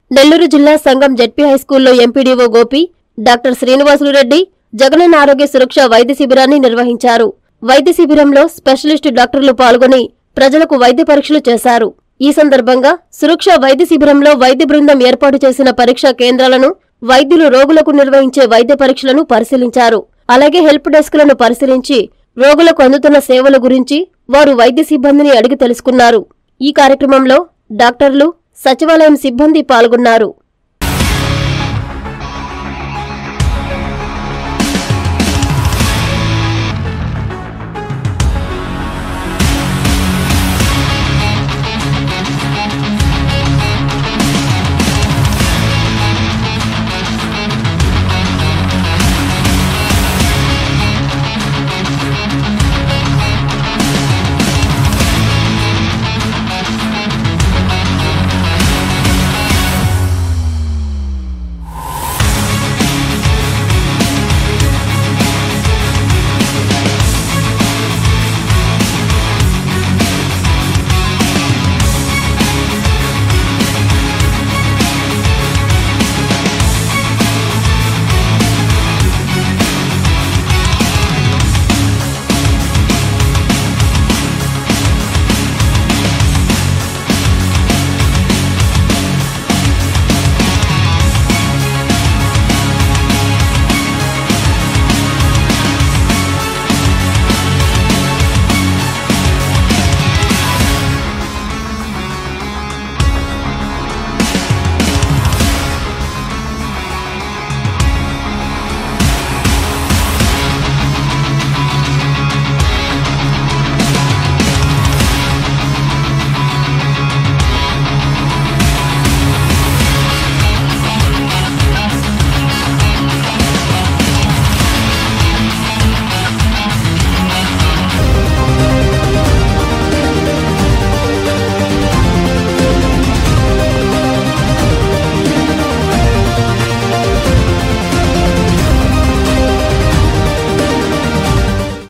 నెల్లూరు జిల్లా సంగం జెడ్పీ హైస్కూల్లో MPDO Gopi, doctor Srinivasulu Reddy Jagananna Arogya Suraksha వైద్య శిబిరాన్ని నిర్వహించారు. వైద్య శిబిరంలో స్పెషలిస్టు డాక్టర్లు పాల్గొని ప్రజలకు వైద్య పరీక్షలు చేశారు. ఈ సందర్భంగా సురక్ష వైద్య శిబిరంలో వైద్య బృందం ఏర్పాటు చేసిన పరీక్షా కేంద్రాలను, వైద్యులు రోగులకు నిర్వహించే వైద్య పరీక్షలను పరిశీలించారు. అలాగే హెల్ప్ డెస్క్లను పరిశీలించి రోగులకు అందుతున్న సేవల గురించి వారు వైద్య సిబ్బందిని అడిగి తెలుసుకున్నారు. ఈ కార్యక్రమంలో డాక్టర్లు, సచివాలయం సిబ్బంది పాల్గొన్నారు.